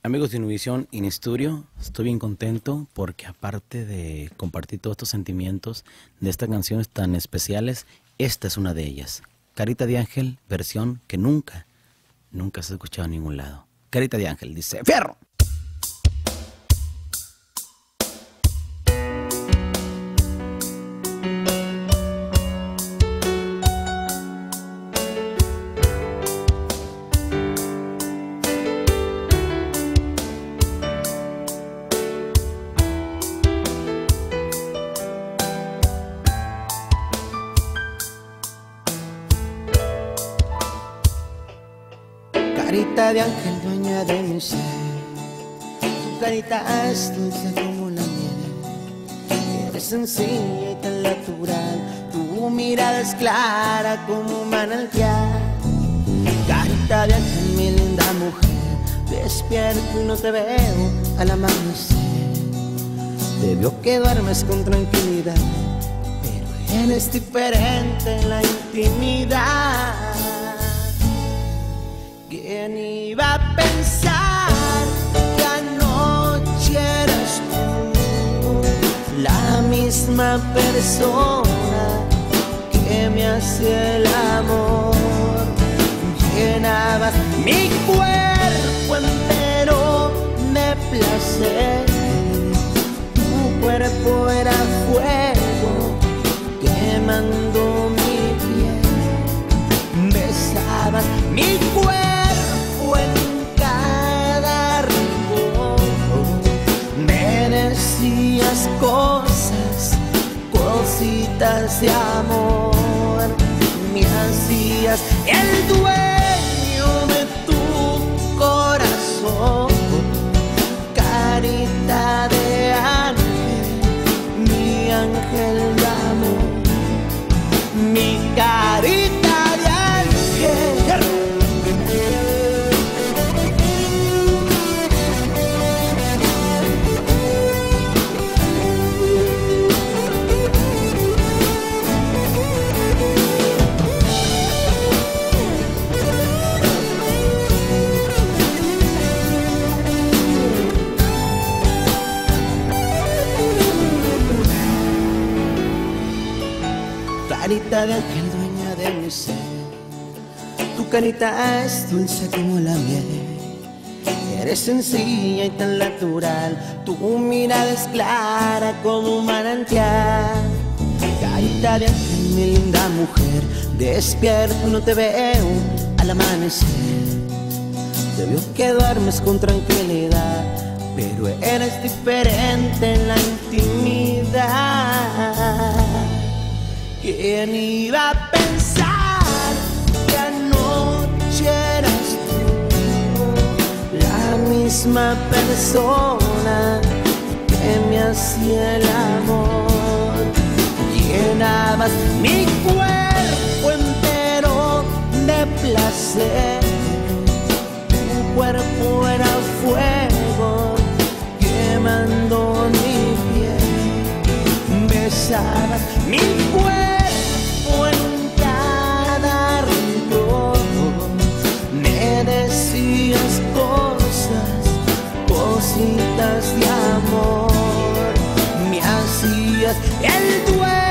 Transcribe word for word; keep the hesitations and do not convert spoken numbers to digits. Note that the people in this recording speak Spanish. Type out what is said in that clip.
Amigos de Univisión In Studio, estoy bien contento porque aparte de compartir todos estos sentimientos de estas canciones tan especiales, esta es una de ellas. Carita de Ángel, versión que nunca, nunca se ha escuchado en ningún lado. Carita de Ángel dice, ¡fierro! Carita de ángel, dueña de mi ser, tu carita es dulce como la miel. Eres sencilla y tan natural, tu mirada es clara como un manantial. Carita de ángel, mi linda mujer, despierto y no te veo al amanecer. Te veo que duermes con tranquilidad, pero eres diferente en la intimidad. ¿Quién iba a pensar que anoche eras tú, la misma persona que me hacía el amor? Llenabas mi cuerpo entero de placer, tu cuerpo era fuego quemando mi piel, besabas mi cuerpo en cada rincón, me decías cosas, cositas de amor, me hacías el dueño de tu corazón. Carita de ángel, mi ángel de amor, mi carita de ángel. Carita de ángel, dueña de mi ser, tu carita es dulce como la miel. Eres sencilla y tan natural, tu mirada es clara como un manantial. Carita de ángel, mi linda mujer, despierto no te veo al amanecer. Te veo que duermes con tranquilidad, pero eres diferente en la intimidad. ¿Quién iba a pensar que anoche eras tú, la misma persona que me hacía el amor? Llenabas mi cuerpo entero de placer, tu cuerpo era fuego quemando mi piel, besabas mi cuerpo en cada rincón, me decías cosas, cositas de amor, me hacías el dueño